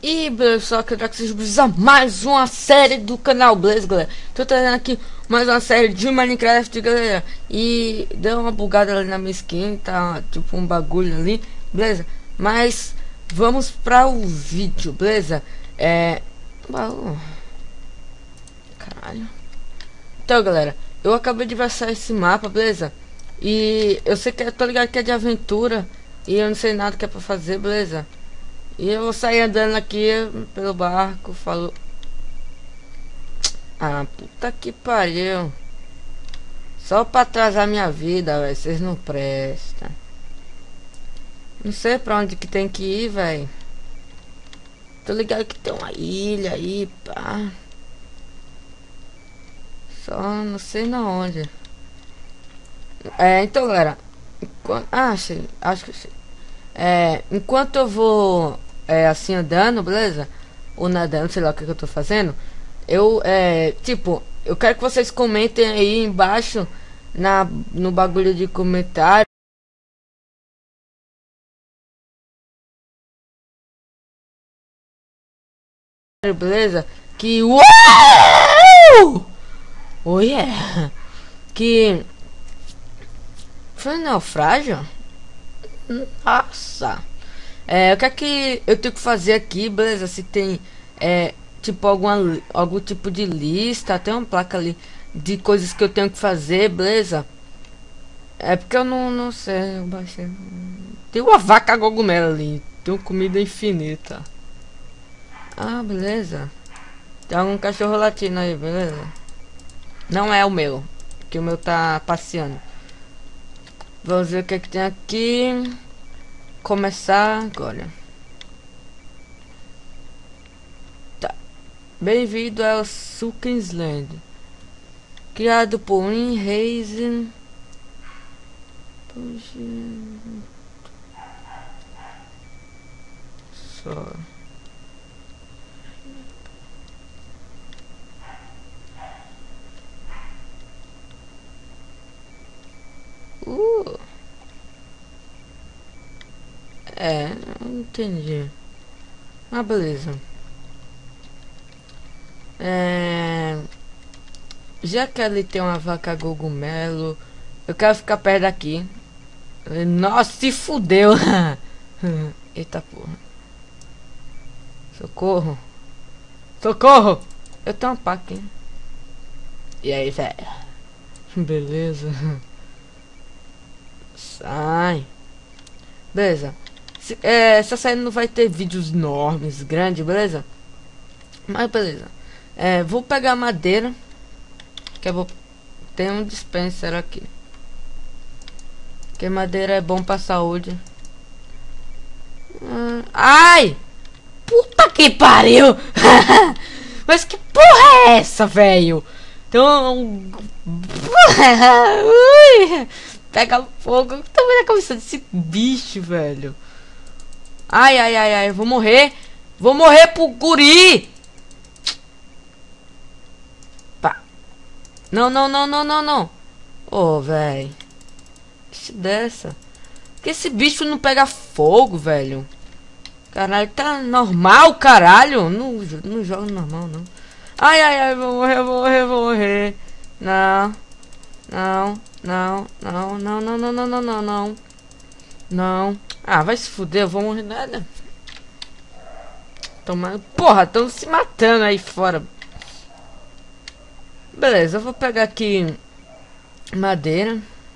E beleza, só que vocês precisam mais uma série do canal, beleza, galera? Tô trazendo aqui mais uma série de Minecraft, galera. E deu uma bugada ali na minha skin, tá tipo um bagulho ali, beleza? Mas vamos para o vídeo, beleza? Caralho. Então, galera, eu acabei de baixar esse mapa, beleza? E eu sei que eu tô ligado que é de aventura e eu não sei nada que é pra fazer, beleza? E eu vou sair andando aqui pelo barco, falou. Ah, puta que pariu. Só pra atrasar minha vida, velho. Vocês não prestam. Não sei pra onde que tem que ir, velho. Tô ligado que tem uma ilha aí, pá. Só não sei na onde. Então, galera. Acho que sei. Enquanto eu vou assim andando, beleza? Ou nadando, sei lá o que eu tô fazendo. Tipo, eu quero que vocês comentem aí embaixo no bagulho de comentário, beleza? Que uau! Oh yeah! Que foi um naufrágio? Nossa! O que é que eu tenho que fazer aqui, beleza? Se tem tipo algum tipo de lista, tem uma placa ali de coisas que eu tenho que fazer, beleza? É porque eu não sei, eu baixei. Tem uma vaca cogumelo ali, tem comida infinita. Ah, beleza. Tem algum cachorro latindo aí, beleza? Não é o meu, que o meu tá passeando. Vamos ver o que é que tem aqui. Começar agora. Tá. Bem-vindo ao Sukinsland. Criado por Win Reisen. Só. Não entendi. Ah, beleza. Já que ali tem uma vaca cogumelo, eu quero ficar perto daqui. Nossa, se fudeu. Eita porra. Socorro. Socorro. Eu tenho uma paca, hein? E aí, velho? Beleza. Sai. Beleza. Essa série não vai ter vídeos enormes, grandes, beleza? Mas beleza. Vou pegar madeira. Que eu vou ter um dispenser aqui. Que madeira é bom pra saúde. Ai! Puta que pariu! Mas que porra é essa, velho? Então. Pega fogo. Eu tô vendo a cabeça desse bicho, velho. Ai, ai, ai, ai. Vou morrer. Vou morrer pro guri. Pá. Não, não, não, não, não, não. Ô, velho. Que dessa. Que esse bicho não pega fogo, velho. Caralho, tá normal, caralho. Não joga normal, não. Ai, ai, ai, vou morrer, vou morrer, vou morrer. Não. Não, não, não, não, não, não, não, não, não, não. Não. Ah, vai se fuder, eu vou morrer nada. Porra, estão se matando aí fora. Beleza, eu vou pegar aqui madeira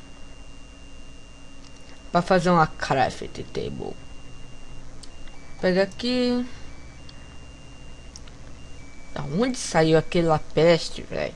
pra fazer uma craft table. Pega aqui. Da onde saiu aquele peste, velho?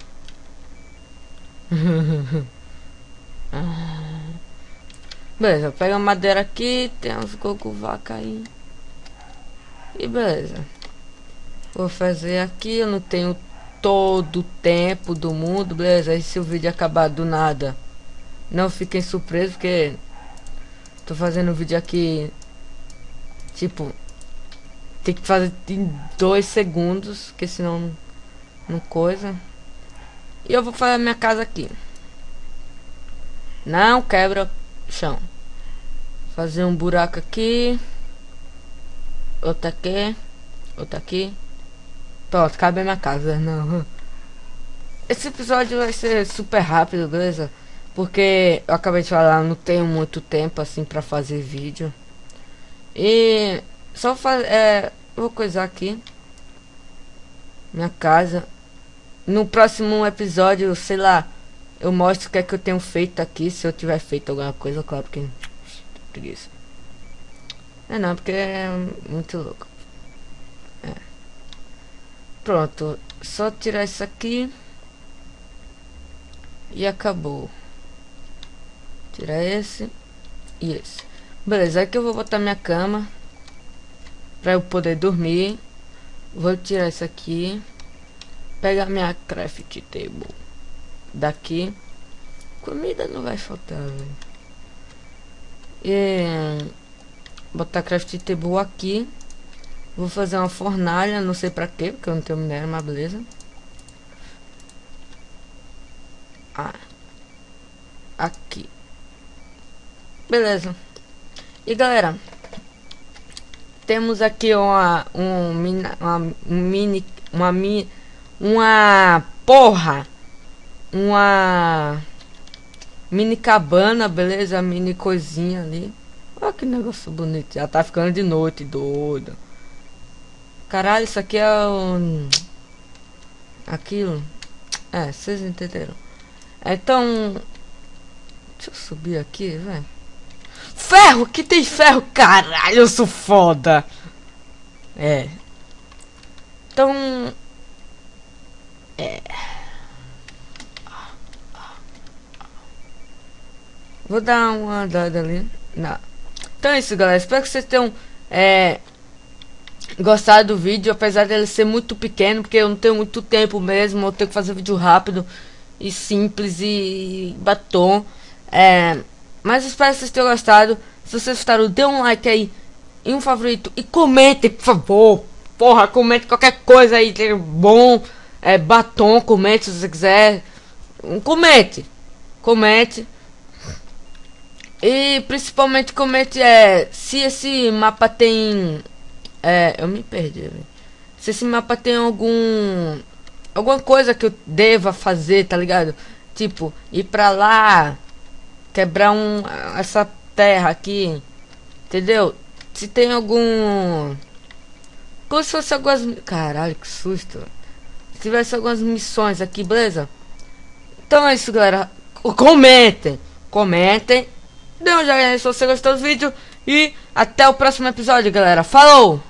Beleza, pega a madeira aqui. Tem uns coco vaca aí. E beleza. Vou fazer aqui. Eu não tenho todo o tempo do mundo, beleza? E se o vídeo acabar do nada, não fiquem surpresos, porque tô fazendo um vídeo aqui. Tipo, tem que fazer em 2 segundos, porque senão não coisa. E eu vou fazer a minha casa aqui. Não quebra o chão. Fazer um buraco aqui. Outro aqui. Outra aqui. Pronto, cabe na casa. Não. Esse episódio vai ser super rápido, beleza? Porque eu acabei de falar, não tenho muito tempo assim pra fazer vídeo. E só vou coisar aqui minha casa. No próximo episódio, sei lá, eu mostro o que é que eu tenho feito aqui. Se eu tiver feito alguma coisa, claro que preguiça. Não, porque é muito louco. Pronto, só tirar isso aqui e acabou. Tirar esse e esse. Beleza, aqui eu vou botar minha cama pra eu poder dormir. Vou tirar isso aqui. Pegar minha craft table daqui. Comida não vai faltar, velho. E botar craft table aqui. Vou fazer uma fornalha, não sei pra quê, porque eu não tenho minério, mas beleza. Aqui. Beleza. E galera, temos aqui uma mini cabana, beleza? Mini coisinha ali. Olha que negócio bonito. Já tá ficando de noite, doido. Caralho, isso aqui é aquilo. Vocês entenderam. Então, deixa eu subir aqui, velho. Ferro! Que tem ferro! Caralho, eu sou foda! Então... Vou dar uma andada ali. Não. Então é isso, galera. Espero que vocês tenham gostado do vídeo. Apesar dele ser muito pequeno, porque eu não tenho muito tempo mesmo. Eu tenho que fazer vídeo rápido e simples e batom. Mas espero que vocês tenham gostado. Se vocês gostaram, dê um like aí e um favorito. E comentem, por favor. Porra, comente qualquer coisa aí. Bom, batom, comente se você quiser. Comente. E principalmente comente se esse mapa tem... eu me perdi, véio. Se esse mapa tem alguma coisa que eu deva fazer, tá ligado? Tipo, ir pra lá, quebrar essa terra aqui, entendeu? Se tem algum... Como se fosse algumas... Caralho, que susto. Se tivesse algumas missões aqui, beleza? Então é isso, galera. Comentem. Dê um joinha aí se você gostou do vídeo. E até o próximo episódio, galera. Falou!